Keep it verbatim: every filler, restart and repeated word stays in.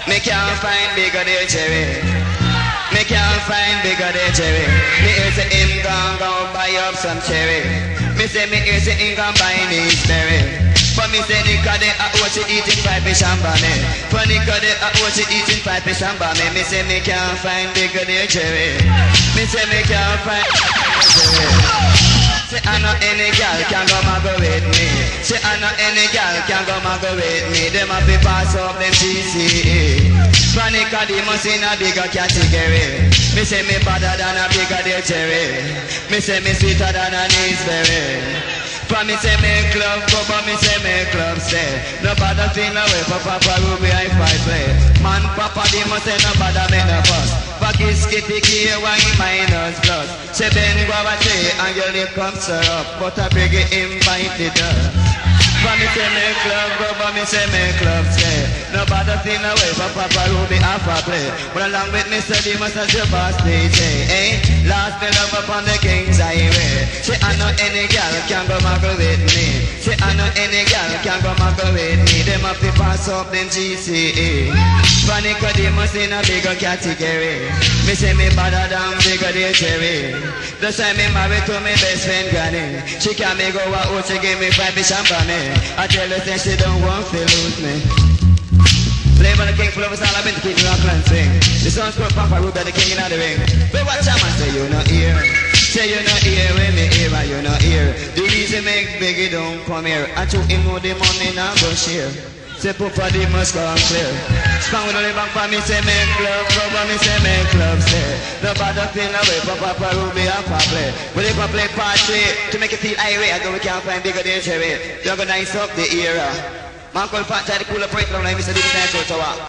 Me can't find bigger than cherry. Me can't find bigger than cherry. Me hear say him gon' go buy up some cherry. Me say me hear say him gon' buy me berry. For me say Nika de a what she eating five fish and bame. For Nika de a what she eating five fish and bame. Me say me can't find bigger than cherry. Me say me can't find bigger than cherry. Say I know any girl can go maggo with me. Say I know any girl can go maggo with me. Them a fi pass up them T C A. Panica the must in a bigger category. Me say me better than a bigger de cherry. Me say me sweeter than a Nisberry. For me say me club go, but me say me club stay. No bother thing away for Papa Ruby I fight play. Man Papa the must say no bother make no fuss. Fucky skippy key wine minus plus. Say Ben Guavate and your lip comes syrup, but I bring it invited us. For me say me club go, but me say me club stay. No bother thing away for Papa Ruby half a play. But along with Mister Demus as your boss D J, eh? Last me love upon the King's Highway. Say I know any girl can go maggle with me. Say I know any girl can go maggle with me. Them have to pass up them G C A. Panica Demus in a bigger category. Me say me better than bigger than cherry. The time me married to me best friend Granny. She can me go out, she give me five fish and me. I tell her that she don't want to lose me. Live on the king full of us all, I've been to keep the clan swing. The songs put Papa Ruby the king in the ring. But watch out man, say you not here. Say you not here when me here and you not here. The reason make Biggie don't come here. I took him know the money now go share. Say Papa the must come clear. Spang with the bank for me say make club, rubber me say make club stay. No bother feel away for Papa Ruby and Papa play. But if I play part three to make it feel irate, I go we can't find bigger than cherry. They're gonna nice up the era. Man call Fat Try to cool up right now, like Mister David Nice Tower.